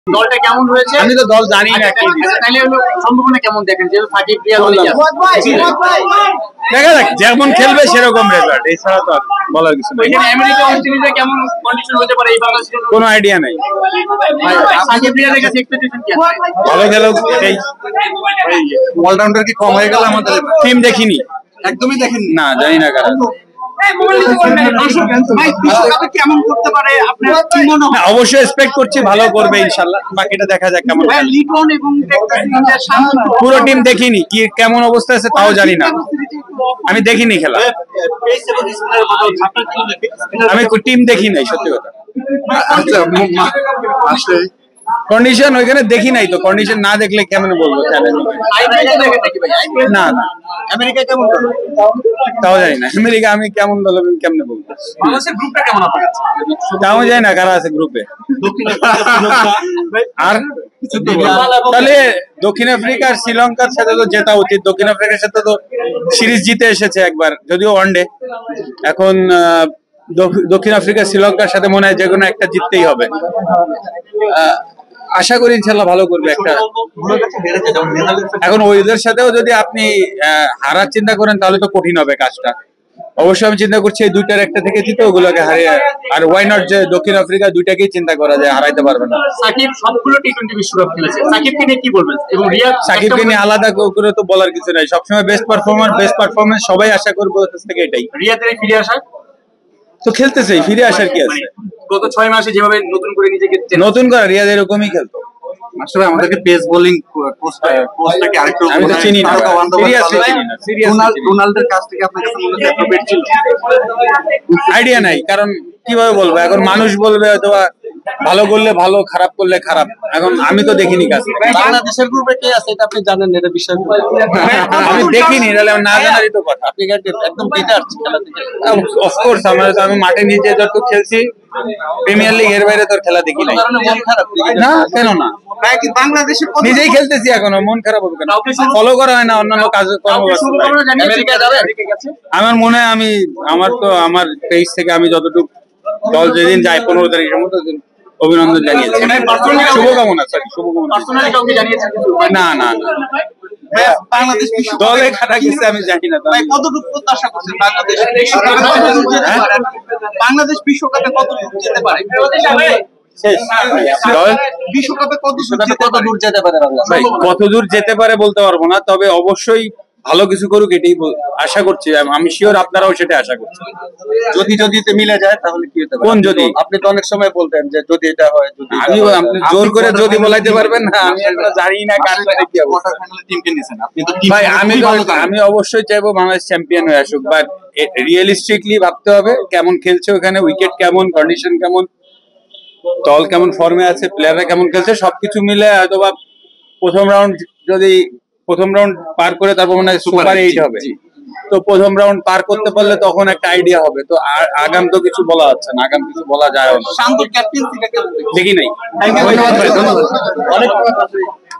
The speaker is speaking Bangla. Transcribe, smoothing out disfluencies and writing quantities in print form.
দলটা কেমন হয়েছে? আমি তো দল জানি না কি তাহলে সম্ভাবনা কেমন দেখেন যে সাকিব রিয়াল দেখা যাক যেমন খেলবে সেরকম রেজাল্ট, এছাড়া তো বলার কিছু নেই। এখানে আমেরিকা অস্ট্রেলিয়া কেমন কন্ডিশন হতে পারে এই বাংলাদেশের কোনো আইডিয়া নেই। সাকিব রিয়ালের কাছে এক্সপেকটেশন কি আছে? ভালো খেলুক, এই অলরাউন্ডার কি কম হয়ে গেল আমাদের? টিম দেখিনি, একদমই দেখেন না জানি না কারণ। কেমন করতে পারে আপনার কি মনে হয়? অবশ্যই এক্সপেক্ট করছি ভালো করবে ইনশাআল্লাহ, বাকিটা দেখা যাক কেমন। লিটন এবং পুরো টিম দেখিনি, কি কেমন অবস্থা আছে তাও জানি না, আমি দেখিনি খেলা, আমি টিম দেখি নাই সত্যি কথা। কন্ডিশন ওইখানে দেখি নাই তো, কন্ডিশন না দেখলে কেমন বলবো? না না, আমেরিকা কেমন তাও জানি না। আমেরিকা আমি কেমন দল কেমনে বলবো? বাংলাদেশের গ্রুপটা কেমন আপনার কাছে? তাও জানি না কারা আছে গ্রুপে। আর তাহলে দক্ষিণ আফ্রিকা আর শ্রীলঙ্কার সাথে তো জেতা উচিত। দক্ষিণ আফ্রিকার সাথে তো সিরিজ জিতে এসেছে একবার, যদিও ওয়ানডে। এখন দক্ষিণ আফ্রিকা শ্রীলঙ্কার সাথে মনে হয় যে কোনো একটা জিততেই হবে। আশা করি ইনশাল্লাহ ভালো করবে একটা। এখন ওইদের সাথেও যদি আপনি হারার চিন্তা করেন তাহলে তো কঠিন হবে কাজটা। অবশ্যই আমি চিন্তা করছি এই দুইটার একটা থেকে জিতে ওগুলোকে হারিয়ে, আর ওয়াই নট যে দক্ষিণ আফ্রিকা দুইটাকেই চিন্তা করা যায়, হারাইতে পারবে না। সাকিব সবগুলো টি-20 বিশ্বকাপ খেলেছে, সাকিবকে নিয়ে কি বলবেন? এবং রিয়াদ সাকিবকে নিয়ে আলাদা করে তো বলার কিছু নাই, সবসময় বেস্ট পারফরমেন্স সবাই আশা করবো কাছ থেকে এটাই। রিয়াদের ফিরে আসা তো খেলতেছে, ফিরে আসার কি আছে? গত 6 মাসে যেভাবে নতুন করে নিজেকে নতুন করে রিয়াদ এরকমই খেলতো। আসলে আমাদেরকে পেস বোলিং কোচটাকে আরেকটু আমি তো চিনি না, রোনাল্ডোর কাছ থেকে আপনার কাছে মনে হয় বেট ছিল? আইডিয়া নাই, কারণ কিভাবে বলবো এখন? মানুষ বলবে হয়তো ভালো করলে ভালো, খারাপ করলে খারাপ। এখন আমি তো দেখিনি কাজ। বাংলাদেশের গ্রুপে কে আছে এটা আপনি জানেন? এটা বিষয় আমি দেখিনি, তাহলে না জানারই তো কথা। আপনি একদম বিটার খেলা থেকে। অফকোর্স আমি মাঠে নিচে যত খেলছি, প্রিমিয়ার লিগ এর বাইরে তোর খেলা দেখি নাই। না কেন না, বাংলাদেশের নিজেই খেলতেছি এখনো, মন খারাপ হবে কেন? ফলো করা হয় না অন্যান্য কাজে কর্মব্যস্ত। আমার মনে হয় আমার পেজ থেকে আমি যতটুকু দল যেদিন যায় 15 তারিখের মতো অভিনন্দন জানিয়েছি, শুভকামনা। না না না, বাংলাদেশ দলে খাটা গেছে আমি জানি না। কতটুকু প্রত্যাশা করছেন বাংলাদেশ বিশ্বকাপে কতটুকু যেতে পারে? বিশ্বকাপে কত দূর যেতে পারে ভাই? কত দূর যেতে পারে বলতে পারবো না, তবে অবশ্যই ভালো কিছু করুক এটাই আশা করছি। আমি শিওর আপনারাও সেটা আশা করছেন। যদি মিলে যায় তাহলে কি হতে পারে? কোন যদি? আপনি তো অনেক সময় বলতেন যে যদি এটা হয়, যদি আপনি জোর করে যদি বলাইতে পারবেন না, আমি এখনো জানি না কার সাথে কি হবে। টিমকে নিছেন আপনি তো। ভাই আমি অবশ্যই চাইবো বাংলাদেশ চ্যাম্পিয়ন হয়ে আসুক, বাট রিয়েলিস্টিকলি ভাবতে হবে কেমন খেলছে ওখানে, উইকেট কেমন, কন্ডিশন কেমন, দল কেমন ফর্মে আছে, প্লেয়াররা কেমন খেলছে, সবকিছু মিলে হয়তোবা প্রথম রাউন্ড পার করে তারপর মনে হয় সুপার 8 হবে। তো প্রথম রাউন্ড পার করতে পারলে তখন একটা আইডিয়া হবে। তো আগাম তো কিছু বলা হচ্ছে না, আগাম কিছু বলা যায় না। শান্তর ক্যাপ্টেন্সিটা কেমন দেখি নাই। ধন্যবাদ।